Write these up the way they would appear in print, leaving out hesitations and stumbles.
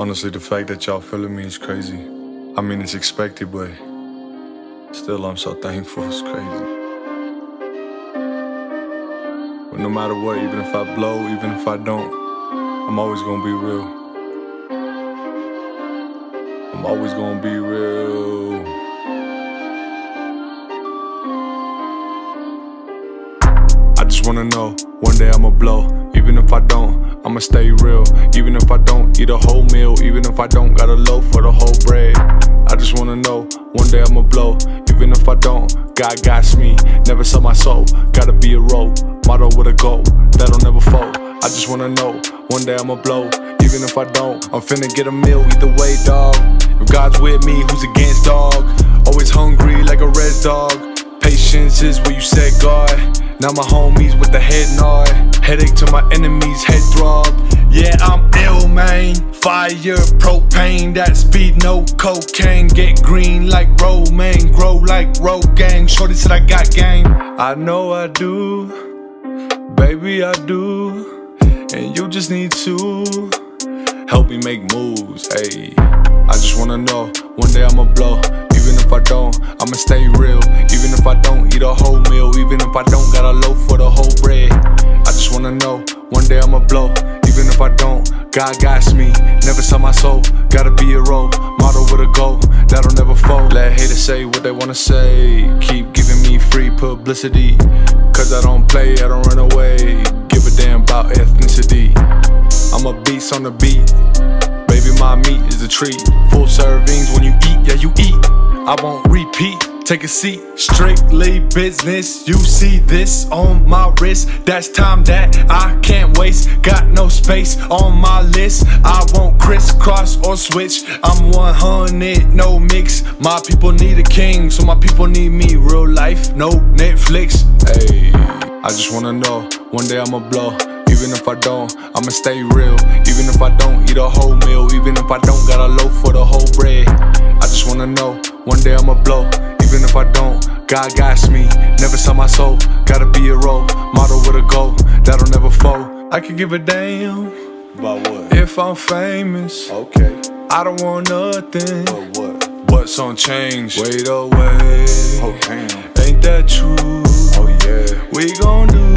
Honestly, the fact that y'all feeling me is crazy. I mean, it's expected, but still, I'm so thankful. It's crazy. But no matter what, even if I blow, even if I don't, I'm always gonna be real. I'm always gonna be real. I just wanna know, one day I'ma blow. Even if I don't, I'ma stay real. Even if I don't eat a whole meal, even if I don't got a loaf for the whole bread. I just wanna know, one day I'ma blow. Even if I don't, God got me. Never sell my soul, gotta be a role model with a goal that'll never fold. I just wanna know, one day I'ma blow. Even if I don't, I'm finna get a meal either way, dog. If God's with me, who's against, dog? Always hungry like a res dog. Patience is where you said God. Now my homies with the head nod. Headache to my enemies, head throb. Yeah, I'm ill, man. Fire, propane, that speed, no cocaine. Get green like romaine, grow like Rogaine. Shorty said I got game. I know I do, baby I do. And you just need to help me make moves, ayy. I just wanna know, one day I'ma blow. Even if I don't, I'ma stay real. Even if I don't eat a whole meal, even if I don't got a loaf for the whole bread. I just wanna know, one day I'ma blow. Even if I don't, God got me. Never sell my soul, gotta be a role model with a goal that'll never fold. Let haters say what they wanna say. Keep giving me free publicity, cause I don't play, I don't run away. Give a damn about ethnicity. I'm a beast on the beat. Baby, my meat is a treat. Full servings when you eat, yeah you eat. I won't repeat, take a seat. Strictly business, you see this on my wrist. That's time that I can't waste. Got no space on my list. I won't crisscross or switch. I'm 100, no mix. My people need a king, so my people need me. Real life, no Netflix. Ayy, I just wanna know, one day I'ma blow. Even if I don't, I'ma stay real. Even if I don't eat a whole meal, even if I don't got a loaf for the whole bread. I just wanna know, one day I'ma blow. Even if I don't, God got me. Never sell my soul, gotta be a role model with a goal that'll never fold. I could give a damn about what? If I'm famous. Okay. I don't want nothing But what? what's on change. Wait away. Oh damn. Ain't that true? Oh yeah. We gon' do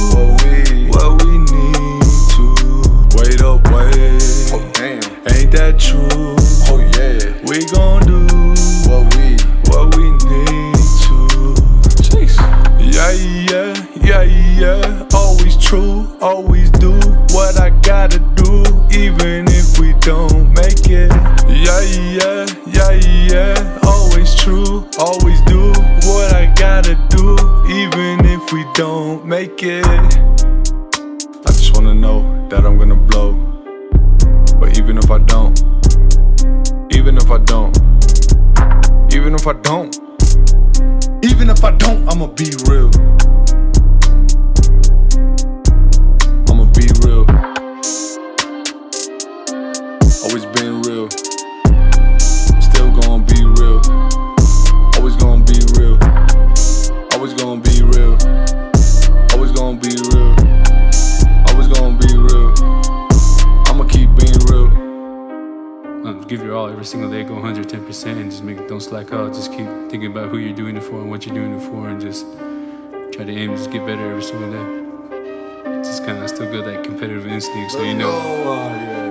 what we need to. Wait up, wait. Oh damn. Ain't that true? Oh yeah. We gon' do what we need to. Jeez. Yeah. Always true, always do what I gotta do, even if we don't make it. Yeah. Always true, always do what I gotta do, even if we don't make it. I just wanna know that I'm gonna blow. But even if I don't, even if I don't, even if I don't, even if I don't, I'ma be real. I'ma be real. Always been real. Still gonna be real. Always gonna be real. Always gonna be real. Always gonna be real. Always gonna be real. I'ma keep being real. Give your all every single day, go 110%, and just don't slack out. Just keep thinking about who you're doing it for and what you're doing it for, and just try to aim, just get better every single day. Just kind of still got that competitive instinct, so you know. Oh, yeah.